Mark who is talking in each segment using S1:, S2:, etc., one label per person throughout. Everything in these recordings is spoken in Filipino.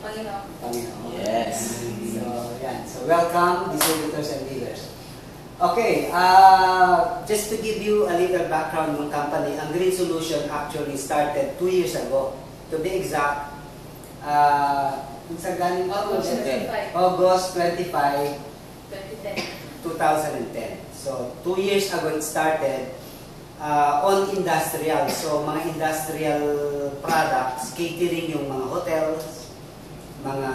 S1: Panginoon.
S2: Panginoon.
S3: Yes.
S2: So, yan. So, welcome, distributors and dealers. Okay, just to give you a little background ng company, ang Green Solution actually started 2 years ago. To be exact,
S1: August 25.
S2: August 25,
S1: 2010.
S2: 2010. So, 2 years ago it started on industrial. So, mga industrial products, catering yung mga hotels, mga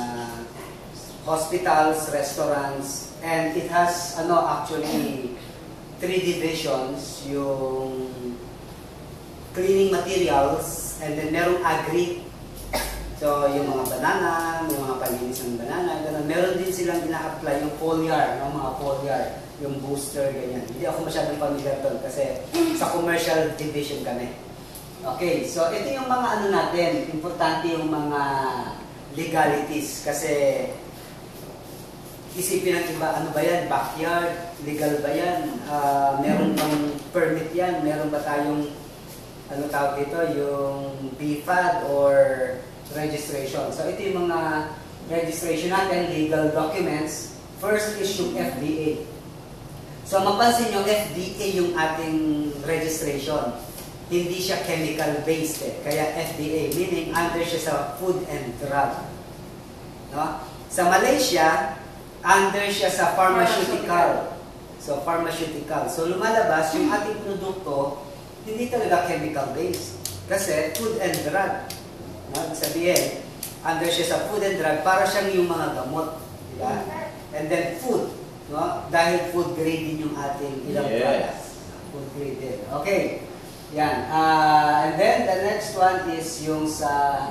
S2: hospitals, restaurants, and it has actually 3 divisions, yung cleaning materials, and then merong agri. So, yung mga banana, yung mga palinis ng banana, ganun. Meron din silang ina-apply yung foliar, mga foliar, yung booster, ganyan. Hindi ako masyadong familiar doon kasi sa commercial division kami. Okay, so ito yung mga natin, importante yung mga legalities kasi isipin ng iba, ano ba yan, backyard, legal ba yan, meron bang permit yan, meron ba tayong tawag dito, yung BFAD or registration. So ito yung mga registration natin, legal documents. First is yung FDA. So mapansin nyo, FDA yung ating registration. Hindi siya chemical based kaya FDA, meaning under siya sa Food and Drug. No? Sa Malaysia, under siya sa pharmaceutical. So pharmaceutical. So lumalabas yung ating produkto, hindi talaga chemical based. Kasi Food and Drug. No? Sabihin, under siya sa Food and Drug, para siyang yung mga gamot. Diba? And then food. No? Dahil food grade din yung ating ilang products. Food grade din. Okay. Yan. And then the next one is yung sa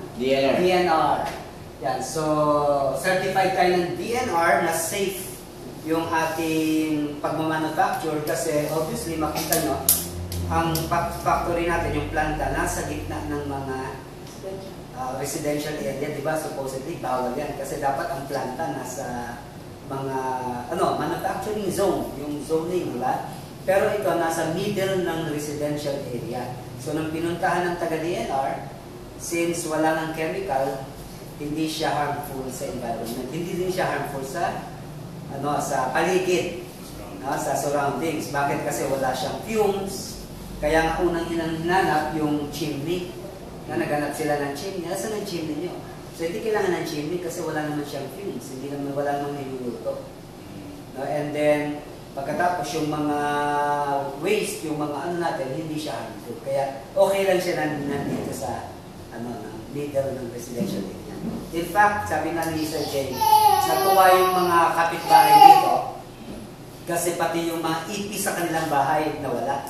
S2: DNR. Yan. So, certified tayo ng DNR na safe yung ating pagmamanufacture kasi obviously makita nyo ang factory natin, yung planta, nasa gitna ng mga residential area, di ba? Supposedly, bawal yan kasi dapat ang planta nasa mga manufacturing zone, yung zoning, di ba? Pero ito nasa middle ng residential area. So nang pinuntahan ng taga-DNR, since wala ng chemical, hindi siya harmful sa environment. Hindi din siya harmful sa sa paligid, sa surroundings. Bakit? Kasi wala siyang fumes. Kaya nga unang hinanap yung chimney. Na naghanap sila ng chimney. Nasaan ang chimney nyo? So hindi kailangan ng chimney kasi wala naman siyang fumes. Wala naman niluluto. No? And then, pagkatapos yung mga waste, yung mga natin, hindi siya harmful. Kaya okay lang siya nandito sa middle ng residential area. In fact, sabi nga ni Sir Jay, natuwa yung mga kapitbahay dito kasi pati yung mga ipis sa kanilang bahay nawala.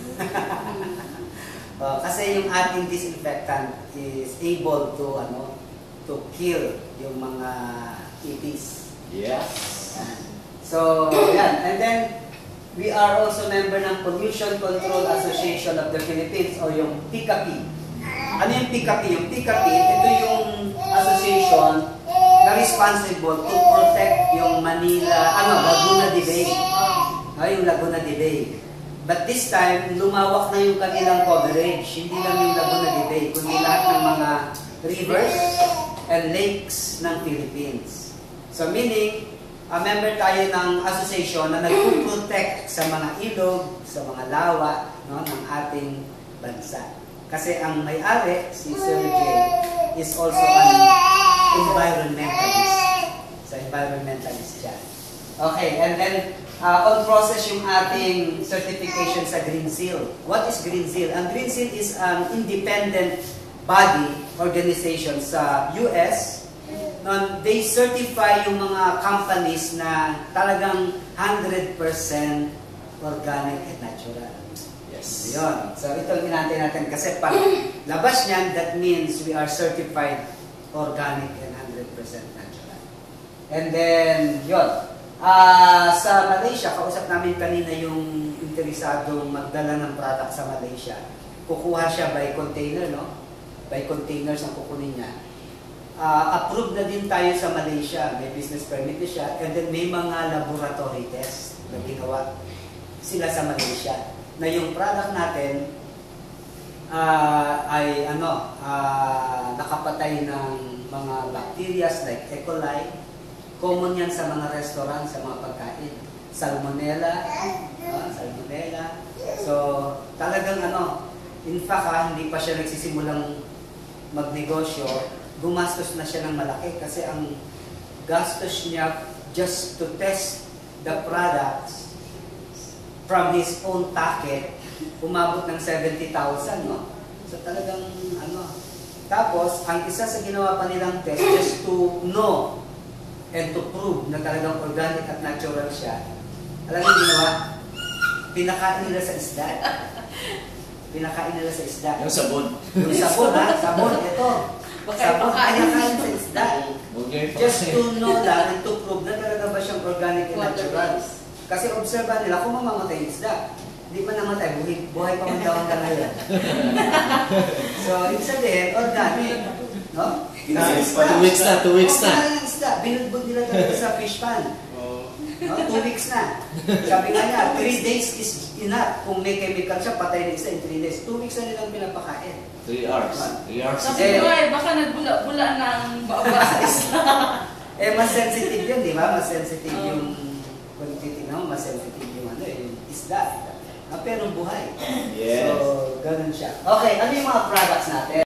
S2: Kasi yung ating disinfectant is able to kill yung mga ipis.
S3: Yes.
S2: So, yan. And then, we are also member ng Pollution Control Association of the Philippines o yung PCAPI. Ano yung PCAPI? Yung PCAPI, ito yung association na responsible to protect yung Laguna de Bay. Yung Laguna de Bay. But this time, lumawak na yung kanilang coverage. Hindi lang yung Laguna de Bay, kundi lahat ng mga rivers and lakes ng Philippines. So meaning, member tayo ng association na nag-protect sa mga ilog, sa mga lawa ng ating bansa. Kasi ang may-ari, si Sir Jay, is also an environmentalist. So environmentalist siya. Okay, and then on process yung ating certification sa Green Seal. What is Green Seal? Ang Green Seal is an independent body, organization sa US. They certify yung mga companies na talagang 100% organic and natural.
S3: Yes.
S2: Yun. So ito ang inantay natin kasi pag labas niyan, that means we are certified organic and 100% natural. And then, yun. Sa Malaysia, kausap namin kanina yung interesadong magdala ng product sa Malaysia. Kukuha siya by container, no? By containers ang kukunin niya. Approved na din tayo sa Malaysia. May business permit na siya. And then may mga laboratory test na ginawa sila sa Malaysia. Na yung product natin ay nakapatay ng mga bacteria like E. coli. Common yan sa mga restaurant, sa mga pagkain. Salmonella. Salmonella. So, talagang in fact, hindi pa siya nagsisimulang magnegosyo, gumastos na siya ng malaki kasi ang gastos niya just to test the products from his own packet, umabot ng 70,000, no? So talagang Tapos, ang isa sa ginawa pa nilang test just to know and to prove na talagang organic at natural siya. Alam niyo ginawa? Pinakain nila sa isda. Pinakain nila sa isda.
S3: Yung sabon.
S2: Yung sabon, ha? Sabon, ito. Sabon, pinakain sa isda. Just to know lang and to prove na talaga ba siyang organic and natural. Kasi observa nila kung mamamatay yung isda. Hindi pa namatay, buhay pa man daw hanggang ngayon. So, ibig sabihin, organic. No?
S3: Nice. 2 weeks na, 2 weeks na.
S2: Yung isda, binulbog nila talaga sa fish pan. No? 2 weeks na. Sabi nga niya, 3 days is enough. Kung may chemical siya, patay na isa in 3 days. 2 weeks na nilang pinapakain.
S3: 3 hours. 3 hours.
S1: Sabi ko baka nagbula-bula ng baba sa isla.
S2: Mas sensitive yun, di ba? Mas sensitive yung, kung titignan mo, mas sensitive yung yung isda. Pero buhay.
S3: Yes.
S2: So, ganun siya. Okay, ano yung mga products natin?